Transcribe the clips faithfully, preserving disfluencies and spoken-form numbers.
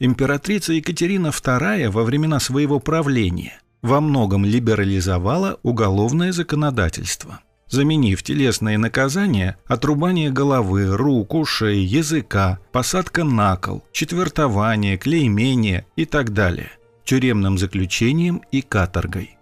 Императрица Екатерина вторая во времена своего правления во многом либерализовала уголовное законодательство, заменив телесные наказания отрубание головы, рук, ушей, языка, посадка на кол, четвертование, клеймение и так далее тюремным заключением и каторгой.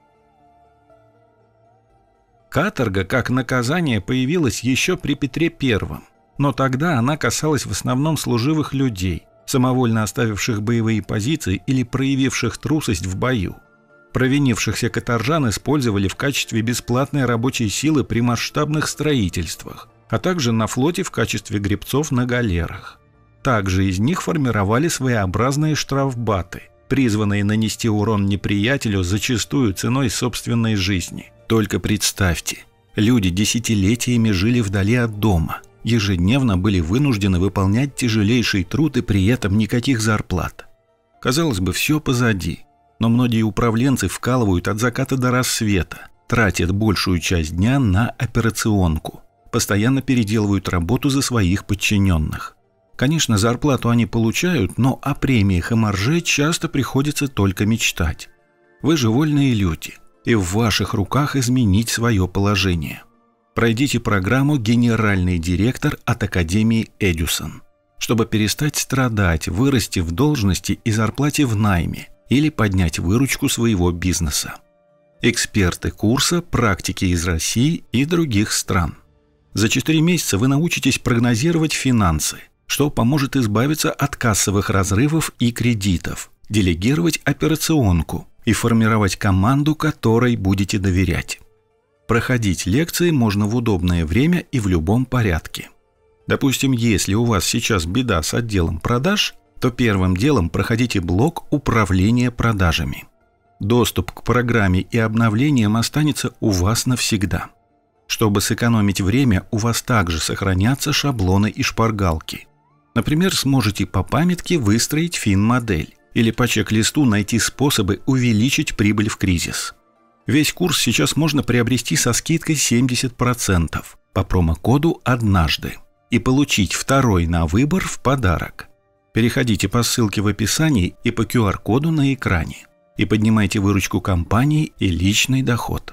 Каторга как наказание появилась еще при Петре Первом, но тогда она касалась в основном служивых людей, самовольно оставивших боевые позиции или проявивших трусость в бою. Провинившихся каторжан использовали в качестве бесплатной рабочей силы при масштабных строительствах, а также на флоте в качестве гребцов на галерах. Также из них формировали своеобразные штрафбаты, призванные нанести урон неприятелю зачастую ценой собственной жизни. Только представьте, люди десятилетиями жили вдали от дома, ежедневно были вынуждены выполнять тяжелейший труд и при этом никаких зарплат. Казалось бы, все позади. Но многие управленцы вкалывают от заката до рассвета, тратят большую часть дня на операционку, постоянно переделывают работу за своих подчиненных. Конечно, зарплату они получают, но о премиях и марже часто приходится только мечтать. Вы же вольные люди, и в ваших руках изменить свое положение. Пройдите программу «Генеральный директор» от Академии Эдюсон, чтобы перестать страдать, вырасти в должности и зарплате в найме, или поднять выручку своего бизнеса. Эксперты курса, практики из России и других стран. За четыре месяца вы научитесь прогнозировать финансы, что поможет избавиться от кассовых разрывов и кредитов, делегировать операционку и формировать команду, которой будете доверять. Проходить лекции можно в удобное время и в любом порядке. Допустим, если у вас сейчас беда с отделом продаж, то первым делом проходите блок управления продажами. Доступ к программе и обновлениям останется у вас навсегда. Чтобы сэкономить время, у вас также сохранятся шаблоны и шпаргалки. Например, сможете по памятке выстроить фин-модель или по чек-листу найти способы увеличить прибыль в кризис. Весь курс сейчас можно приобрести со скидкой семьдесят процентов по промокоду «Однажды» и получить второй на выбор в подарок. Переходите по ссылке в описании и по ку ар коду на экране и поднимайте выручку компании и личный доход.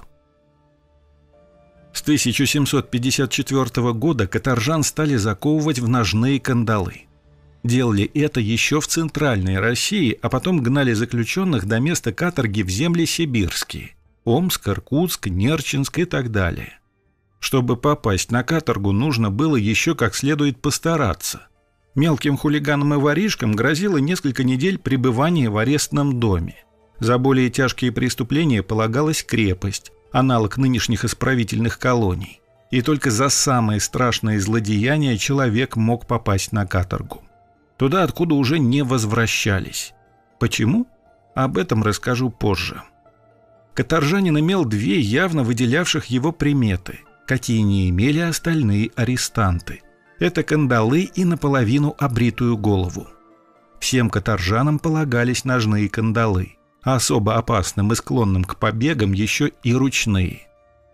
С тысяча семьсот пятьдесят четвёртого года каторжан стали заковывать в ножные кандалы. Делали это еще в Центральной России, а потом гнали заключенных до места каторги в земли сибирские – Омск, Иркутск, Нерчинск и так далее. Чтобы попасть на каторгу, нужно было еще как следует постараться. Мелким хулиганам и воришкам грозило несколько недель пребывания в арестном доме. За более тяжкие преступления полагалась крепость, аналог нынешних исправительных колоний. И только за самые страшные злодеяния человек мог попасть на каторгу. Туда, откуда уже не возвращались. Почему? Об этом расскажу позже. Каторжанин имел две явно выделявших его приметы, какие не имели остальные арестанты. Это кандалы и наполовину обритую голову. Всем каторжанам полагались ножные кандалы, а особо опасным и склонным к побегам еще и ручные.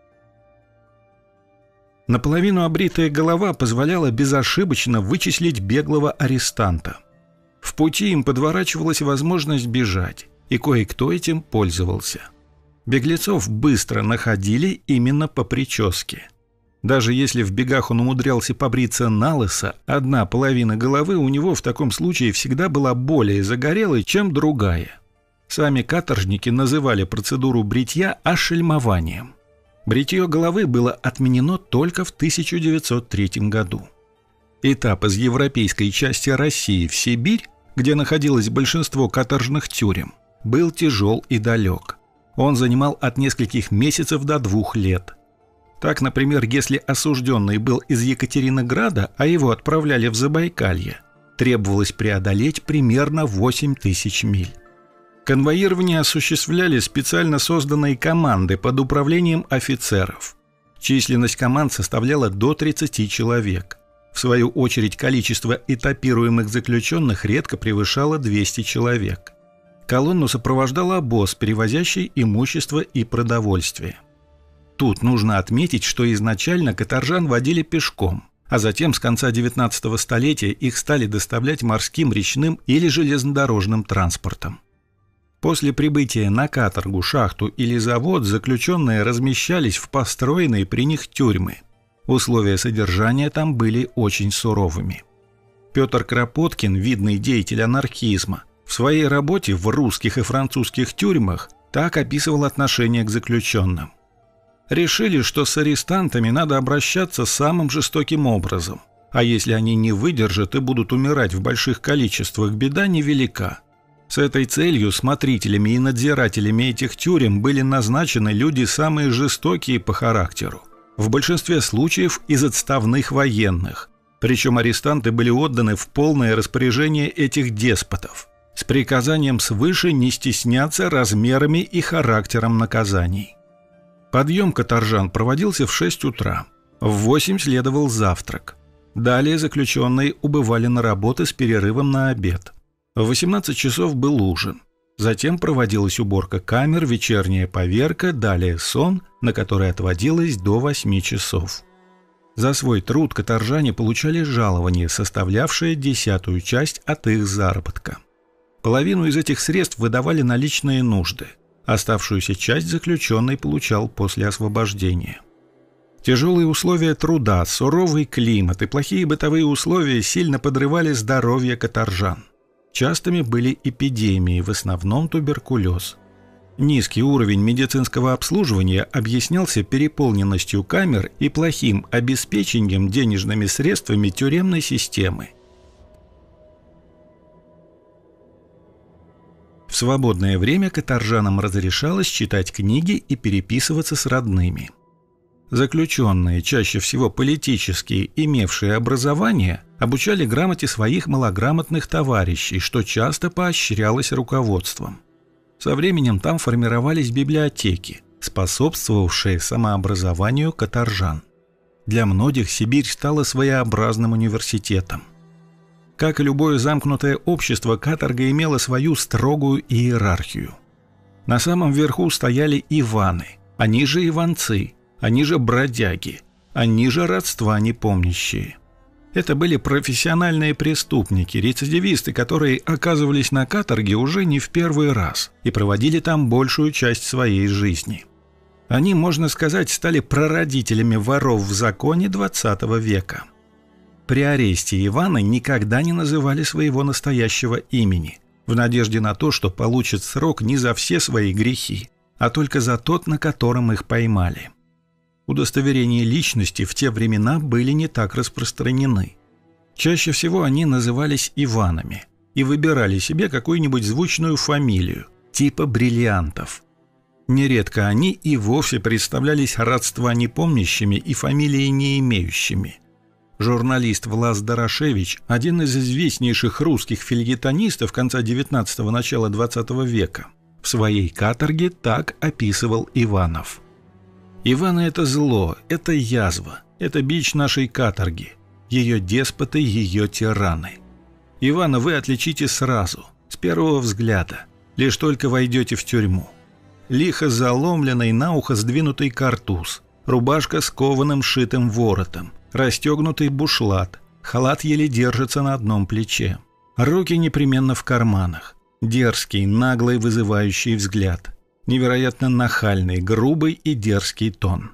Наполовину обритая голова позволяла безошибочно вычислить беглого арестанта. В пути им подворачивалась возможность бежать, и кое-кто этим пользовался. Беглецов быстро находили именно по прическе. Даже если в бегах он умудрялся побриться налысо, одна половина головы у него в таком случае всегда была более загорелой, чем другая. Сами каторжники называли процедуру бритья ошельмованием. Бритье головы было отменено только в тысяча девятьсот третьем году. Этап из европейской части России в Сибирь, где находилось большинство каторжных тюрем, был тяжел и далек. Он занимал от нескольких месяцев до двух лет. Так, например, если осужденный был из Екатеринограда, а его отправляли в Забайкалье, требовалось преодолеть примерно восемь тысяч миль. Конвоирование осуществляли специально созданные команды под управлением офицеров. Численность команд составляла до тридцати человек. В свою очередь, количество этапируемых заключенных редко превышало двести человек. Колонну сопровождал обоз, перевозящий имущество и продовольствие. Тут нужно отметить, что изначально каторжан водили пешком, а затем с конца девятнадцатого столетия их стали доставлять морским, речным или железнодорожным транспортом. После прибытия на каторгу, шахту или завод заключенные размещались в построенные при них тюрьмы. Условия содержания там были очень суровыми. Петр Кропоткин, видный деятель анархизма, в своей работе в русских и французских тюрьмах так описывал отношение к заключенным. Решили, что с арестантами надо обращаться самым жестоким образом, а если они не выдержат и будут умирать в больших количествах, беда невелика. С этой целью смотрителями и надзирателями этих тюрем были назначены люди самые жестокие по характеру, в большинстве случаев из отставных военных, причем арестанты были отданы в полное распоряжение этих деспотов, с приказанием свыше не стесняться размерами и характером наказаний. Подъем каторжан проводился в шесть утра, в восемь следовал завтрак. Далее заключенные убывали на работы с перерывом на обед. В восемнадцать часов был ужин. Затем проводилась уборка камер, вечерняя поверка, далее сон, на который отводилось до восьми часов. За свой труд каторжане получали жалование, составлявшее десятую часть от их заработка. Половину из этих средств выдавали на личные нужды. Оставшуюся часть заключенный получал после освобождения. Тяжелые условия труда, суровый климат и плохие бытовые условия сильно подрывали здоровье каторжан. Частыми были эпидемии, в основном туберкулез. Низкий уровень медицинского обслуживания объяснялся переполненностью камер и плохим обеспечением денежными средствами тюремной системы. В свободное время каторжанам разрешалось читать книги и переписываться с родными. Заключенные, чаще всего политические, имевшие образование, обучали грамоте своих малограмотных товарищей, что часто поощрялось руководством. Со временем там формировались библиотеки, способствовавшие самообразованию каторжан. Для многих Сибирь стала своеобразным университетом. Как и любое замкнутое общество, каторга имела свою строгую иерархию. На самом верху стояли иваны, они же иванцы, они же бродяги, они же родства непомнящие. Это были профессиональные преступники, рецидивисты, которые оказывались на каторге уже не в первый раз и проводили там большую часть своей жизни. Они, можно сказать, стали прародителями воров в законе двадцатого века. При аресте Иваны никогда не называли своего настоящего имени, в надежде на то, что получат срок не за все свои грехи, а только за тот, на котором их поймали. Удостоверения личности в те времена были не так распространены. Чаще всего они назывались Иванами и выбирали себе какую-нибудь звучную фамилию, типа Бриллиантов. Нередко они и вовсе представлялись родства непомнящими и фамилии не имеющими. Журналист Влас Дорошевич, один из известнейших русских фельетонистов конца девятнадцатого – начала двадцатого века, в своей каторге так описывал Иванов. «Иваны – это зло, это язва, это бич нашей каторги, ее деспоты, ее тираны. Ивана вы отличите сразу, с первого взгляда, лишь только войдете в тюрьму. Лихо заломленный, на ухо сдвинутый картуз, рубашка с кованым шитым воротом, расстегнутый бушлат, халат еле держится на одном плече, руки непременно в карманах, дерзкий, наглый, вызывающий взгляд, невероятно нахальный, грубый и дерзкий тон».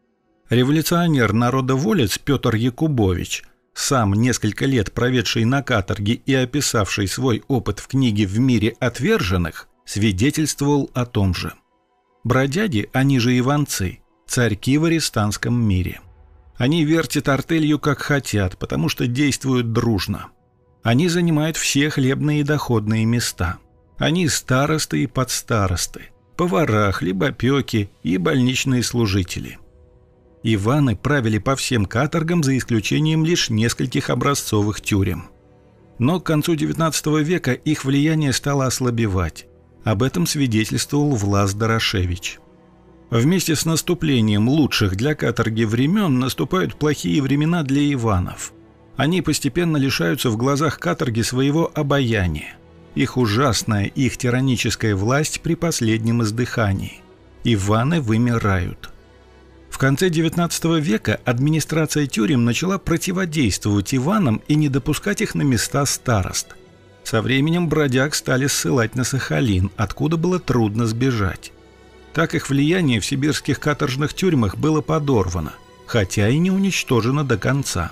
Революционер-народоволец Петр Якубович, сам несколько лет проведший на каторге и описавший свой опыт в книге «В мире отверженных», свидетельствовал о том же. Бродяги, они же иванцы, царьки в арестантском мире. Они вертят артелью как хотят, потому что действуют дружно. Они занимают все хлебные и доходные места. Они старосты и подстаросты, повара, хлебопеки и больничные служители. Иваны правили по всем каторгам за исключением лишь нескольких образцовых тюрем. Но к концу девятнадцатого века их влияние стало ослабевать. Об этом свидетельствовал Влас Дорошевич. Вместе с наступлением лучших для каторги времен наступают плохие времена для Иванов. Они постепенно лишаются в глазах каторги своего обаяния. Их ужасная, их тираническая власть при последнем издыхании. Иваны вымирают. В конце девятнадцатого века администрация тюрем начала противодействовать Иванам и не допускать их на места старост. Со временем бродяг стали ссылать на Сахалин, откуда было трудно сбежать. Так их влияние в сибирских каторжных тюрьмах было подорвано, хотя и не уничтожено до конца.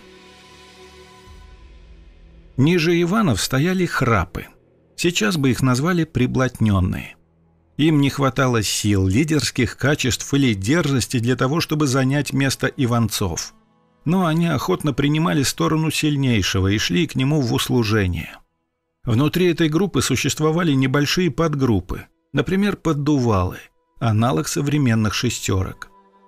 Ниже Иванов стояли храпы. Сейчас бы их назвали приблотненные. Им не хватало сил, лидерских качеств или дерзости для того, чтобы занять место иванцов. Но они охотно принимали сторону сильнейшего и шли к нему в услужение. Внутри этой группы существовали небольшие подгруппы, например, поддувалы, аналог современных шестерок.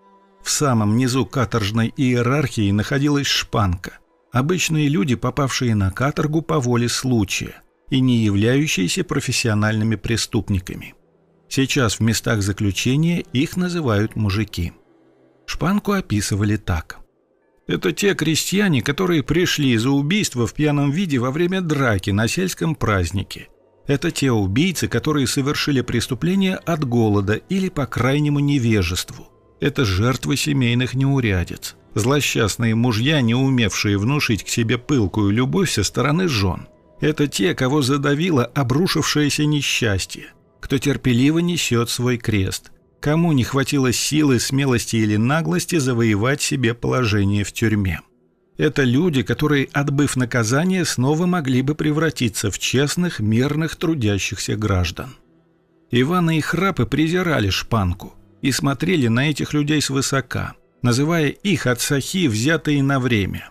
В самом низу каторжной иерархии находилась шпанка, обычные люди, попавшие на каторгу по воле случая и не являющиеся профессиональными преступниками. Сейчас в местах заключения их называют мужики. Шпанку описывали так. Это те крестьяне, которые пришли за убийство в пьяном виде во время драки на сельском празднике. Это те убийцы, которые совершили преступление от голода или по крайнему невежеству. Это жертвы семейных неурядиц. Злосчастные мужья, не умевшие внушить к себе пылкую любовь со стороны жен. Это те, кого задавило обрушившееся несчастье, кто терпеливо несет свой крест, кому не хватило силы, смелости или наглости завоевать себе положение в тюрьме. Это люди, которые, отбыв наказание, снова могли бы превратиться в честных, мирных, трудящихся граждан. Иваны и храпы презирали шпанку и смотрели на этих людей свысока, называя их отсахи, взятые на время.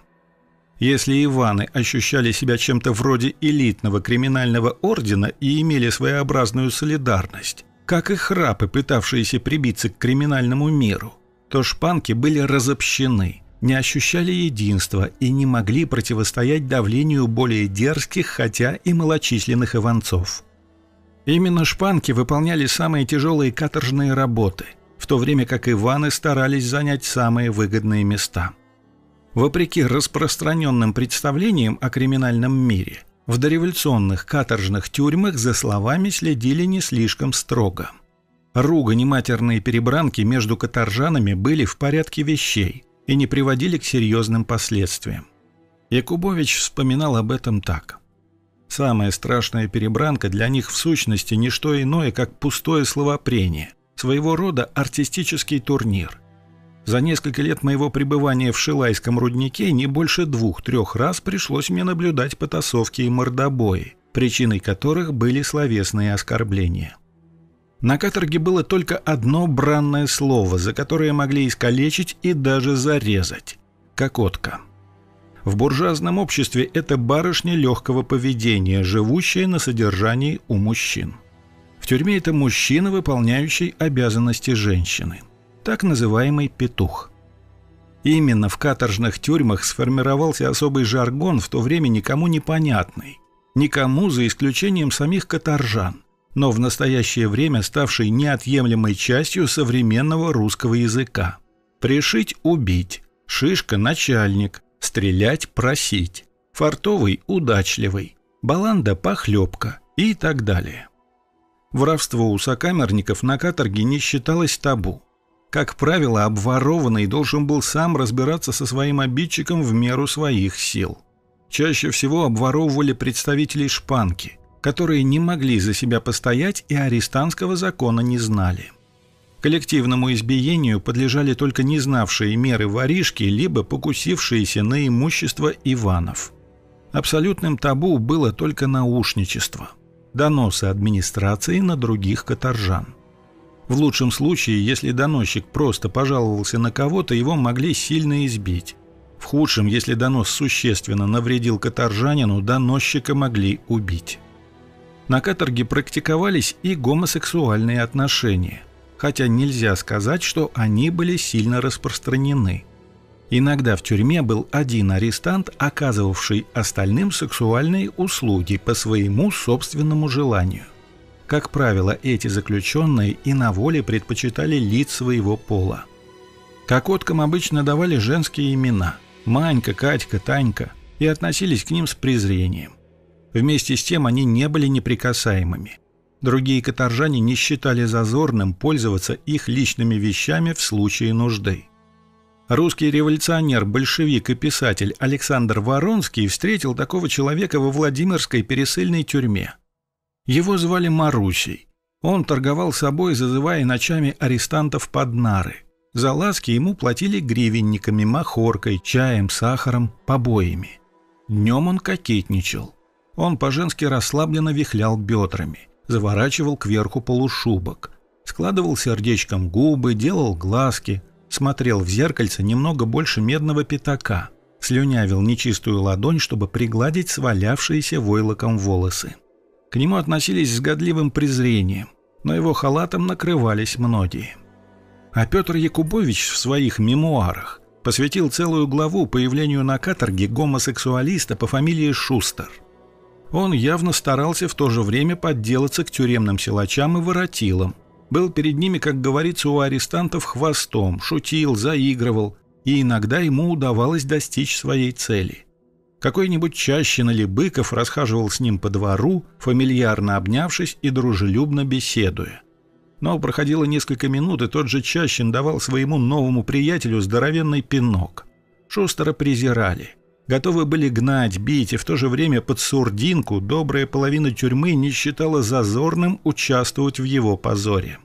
Если Иваны ощущали себя чем-то вроде элитного криминального ордена и имели своеобразную солидарность, как и храпы, пытавшиеся прибиться к криминальному миру, то шпанки были разобщены, не ощущали единства и не могли противостоять давлению более дерзких, хотя и малочисленных иванцов. Именно шпанки выполняли самые тяжелые каторжные работы, в то время как Иваны старались занять самые выгодные места. Вопреки распространенным представлениям о криминальном мире, в дореволюционных каторжных тюрьмах за словами следили не слишком строго. Ругань и матерные перебранки между каторжанами были в порядке вещей и не приводили к серьезным последствиям. Якубович вспоминал об этом так. Самая страшная перебранка для них в сущности не что иное, как пустое словопрение, своего рода артистический турнир. За несколько лет моего пребывания в Шилайском руднике не больше двух-трех раз пришлось мне наблюдать потасовки и мордобои, причиной которых были словесные оскорбления. На каторге было только одно бранное слово, за которое могли искалечить и даже зарезать – кокотка. В буржуазном обществе это барышня легкого поведения, живущая на содержании у мужчин. В тюрьме это мужчина, выполняющий обязанности женщины. Так называемый петух. Именно в каторжных тюрьмах сформировался особый жаргон, в то время никому непонятный, никому за исключением самих каторжан, но в настоящее время ставший неотъемлемой частью современного русского языка. Пришить – убить, шишка – начальник, стрелять – просить, фартовый – удачливый, баланда – похлебка и так далее. Воровство у сокамерников на каторге не считалось табу. Как правило, обворованный должен был сам разбираться со своим обидчиком в меру своих сил. Чаще всего обворовывали представителей шпанки, которые не могли за себя постоять и арестантского закона не знали. Коллективному избиению подлежали только не знавшие меры воришки, либо покусившиеся на имущество Иванов. Абсолютным табу было только наушничество, доносы администрации на других каторжан. В лучшем случае, если доносчик просто пожаловался на кого-то, его могли сильно избить. В худшем, если донос существенно навредил каторжанину, доносчика могли убить. На каторге практиковались и гомосексуальные отношения, хотя нельзя сказать, что они были сильно распространены. Иногда в тюрьме был один арестант, оказывавший остальным сексуальные услуги по своему собственному желанию. Как правило, эти заключенные и на воле предпочитали лиц своего пола. Кокоткам обычно давали женские имена – Манька, Катька, Танька – и относились к ним с презрением. Вместе с тем они не были неприкасаемыми. Другие каторжане не считали зазорным пользоваться их личными вещами в случае нужды. Русский революционер, большевик и писатель Александр Воронский встретил такого человека во Владимирской пересыльной тюрьме. Его звали Марусей. Он торговал собой, зазывая ночами арестантов под нары. За ласки ему платили гривенниками, махоркой, чаем, сахаром, побоями. Днем он кокетничал. Он по-женски расслабленно вихлял бедрами, заворачивал кверху полушубок, складывал сердечком губы, делал глазки, смотрел в зеркальце немного больше медного пятака, слюнявил нечистую ладонь, чтобы пригладить свалявшиеся войлоком волосы. К нему относились с годливым презрением, но его халатом накрывались многие. А Петр Якубович в своих мемуарах посвятил целую главу появлению на каторге гомосексуалиста по фамилии Шустер. Он явно старался в то же время подделаться к тюремным силачам и воротилам, был перед ними, как говорится, у арестантов хвостом, шутил, заигрывал, и иногда ему удавалось достичь своей цели. Какой-нибудь Чащин или Быков расхаживал с ним по двору, фамильярно обнявшись и дружелюбно беседуя. Но проходило несколько минут, и тот же Чащин давал своему новому приятелю здоровенный пинок. Шустера презирали. Готовы были гнать, бить, и в то же время под сурдинку добрая половина тюрьмы не считала зазорным участвовать в его позоре.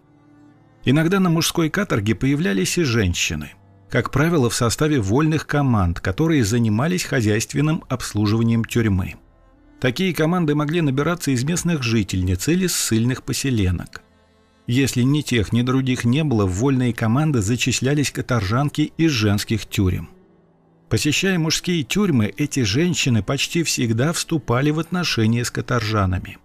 Иногда на мужской каторге появлялись и женщины, как правило, в составе вольных команд, которые занимались хозяйственным обслуживанием тюрьмы. Такие команды могли набираться из местных жительниц или ссыльных поселенок. Если ни тех, ни других не было, в вольные команды зачислялись каторжанки из женских тюрем. Посещая мужские тюрьмы, эти женщины почти всегда вступали в отношения с каторжанами.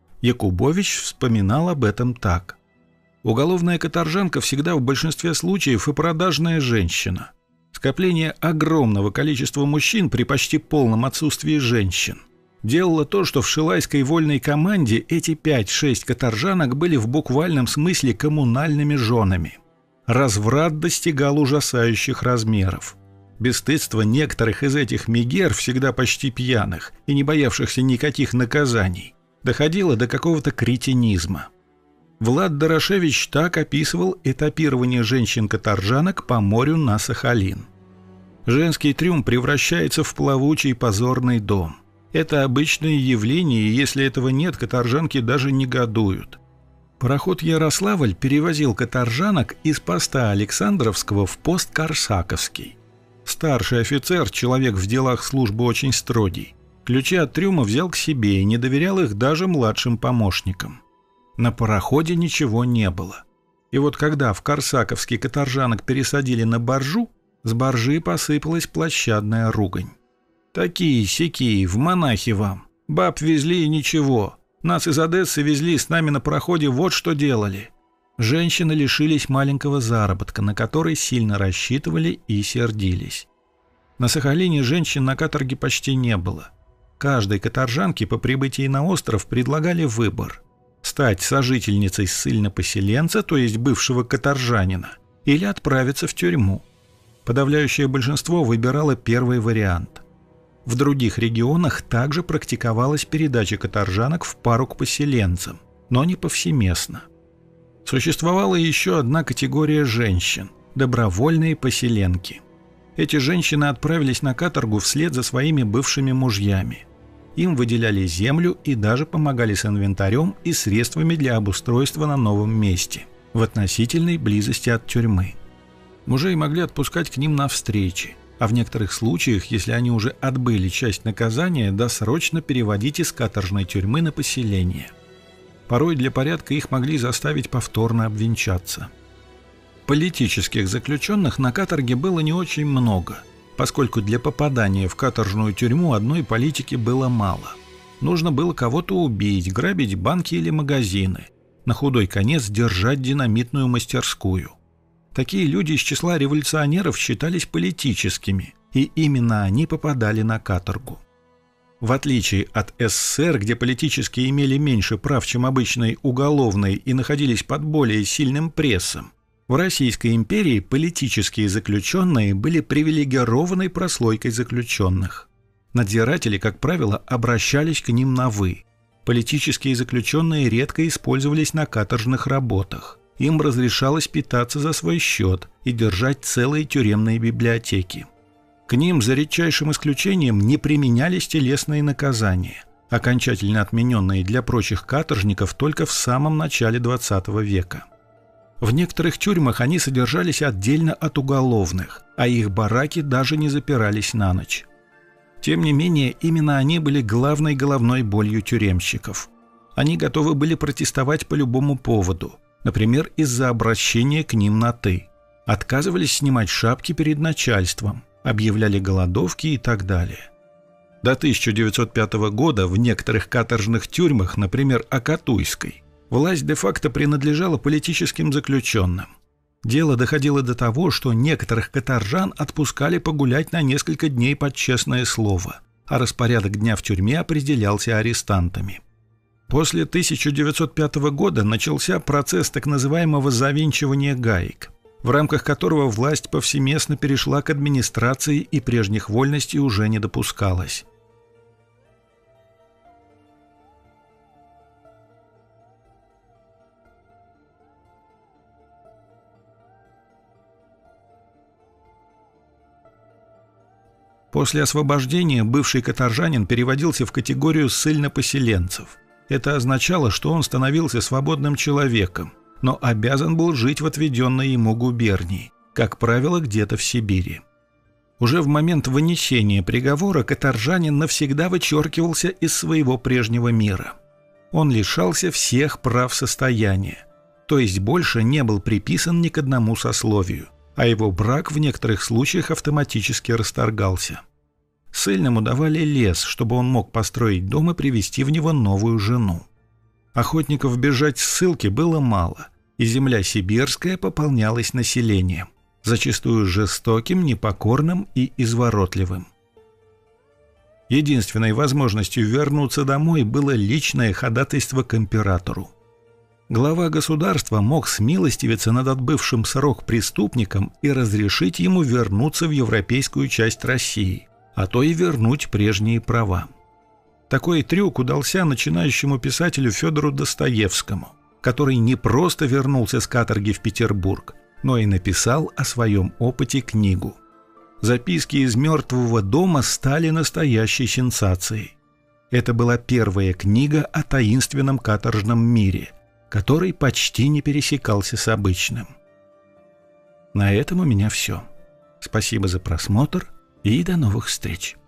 Якубович вспоминал об этом так. Уголовная каторжанка всегда в большинстве случаев и продажная женщина. Скопление огромного количества мужчин при почти полном отсутствии женщин делало то, что в шилайской вольной команде эти пять-шесть каторжанок были в буквальном смысле коммунальными женами. Разврат достигал ужасающих размеров. Бесстыдство некоторых из этих мегер, всегда почти пьяных и не боявшихся никаких наказаний, доходило до какого-то кретинизма. Влад Дорошевич так описывал этапирование женщин-каторжанок по морю на Сахалин. Женский трюм превращается в плавучий позорный дом. Это обычное явление, и если этого нет, каторжанки даже негодуют. Пароход «Ярославль» перевозил каторжанок из поста Александровского в пост Корсаковский. Старший офицер, человек в делах службы очень строгий, ключи от трюма взял к себе и не доверял их даже младшим помощникам. На пароходе ничего не было. И вот когда в Корсаковский каторжанок пересадили на баржу, с баржи посыпалась площадная ругань. «Такие-сякие, в монахи вам. Баб везли и ничего. Нас из Одессы везли, с нами на пароходе вот что делали». Женщины лишились маленького заработка, на который сильно рассчитывали и сердились. На Сахалине женщин на каторге почти не было. Каждой каторжанке по прибытии на остров предлагали выбор – стать сожительницей ссыльно-поселенца, то есть бывшего каторжанина, или отправиться в тюрьму. Подавляющее большинство выбирало первый вариант. В других регионах также практиковалась передача каторжанок в пару к поселенцам, но не повсеместно. Существовала еще одна категория женщин – добровольные поселенки. Эти женщины отправились на каторгу вслед за своими бывшими мужьями. Им выделяли землю и даже помогали с инвентарем и средствами для обустройства на новом месте, в относительной близости от тюрьмы. Мужей могли отпускать к ним на встречи, а в некоторых случаях, если они уже отбыли часть наказания, досрочно переводить из каторжной тюрьмы на поселение. Порой для порядка их могли заставить повторно обвенчаться. Политических заключенных на каторге было не очень много, поскольку для попадания в каторжную тюрьму одной политики было мало. Нужно было кого-то убить, грабить банки или магазины, на худой конец держать динамитную мастерскую. Такие люди из числа революционеров считались политическими, и именно они попадали на каторгу. В отличие от СССР, где политические имели меньше прав, чем обычные уголовные, и находились под более сильным прессом, в Российской империи политические заключенные были привилегированной прослойкой заключенных. Надзиратели, как правило, обращались к ним на «вы». Политические заключенные редко использовались на каторжных работах. им разрешалось питаться за свой счет и держать целые тюремные библиотеки. К ним, за редчайшим исключением, не применялись телесные наказания, окончательно отмененные для прочих каторжников только в самом начале двадцатого века. В некоторых тюрьмах они содержались отдельно от уголовных, а их бараки даже не запирались на ночь. Тем не менее, именно они были главной головной болью тюремщиков. Они готовы были протестовать по любому поводу, например, из-за обращения к ним на «ты», отказывались снимать шапки перед начальством, объявляли голодовки и так далее. До тысяча девятьсот пятого года в некоторых каторжных тюрьмах, например, Акатуйской, власть де-факто принадлежала политическим заключенным. Дело доходило до того, что некоторых каторжан отпускали погулять на несколько дней под честное слово, а распорядок дня в тюрьме определялся арестантами. После тысяча девятьсот пятого года начался процесс так называемого завинчивания гаек, в рамках которого власть повсеместно перешла к администрации и прежних вольностей уже не допускалось. После освобождения бывший каторжанин переводился в категорию ссыльнопоселенцев. Это означало, что он становился свободным человеком, но обязан был жить в отведенной ему губернии, как правило, где-то в Сибири. Уже в момент вынесения приговора каторжанин навсегда вычеркивался из своего прежнего мира. Он лишался всех прав состояния, то есть больше не был приписан ни к одному сословию, а его брак в некоторых случаях автоматически расторгался. Ссыльному давали лес, чтобы он мог построить дом и привести в него новую жену. Охотников бежать с ссылки было мало, и земля сибирская пополнялась населением, зачастую жестоким, непокорным и изворотливым. Единственной возможностью вернуться домой было личное ходатайство к императору. Глава государства мог смилостивиться над отбывшим срок преступником и разрешить ему вернуться в европейскую часть России, а то и вернуть прежние права. Такой трюк удался начинающему писателю Федору Достоевскому, который не просто вернулся с каторги в Петербург, но и написал о своем опыте книгу. Записки из мертвого дома стали настоящей сенсацией. Это была первая книга о таинственном каторжном мире, который почти не пересекался с обычным. На этом у меня все. Спасибо за просмотр и до новых встреч.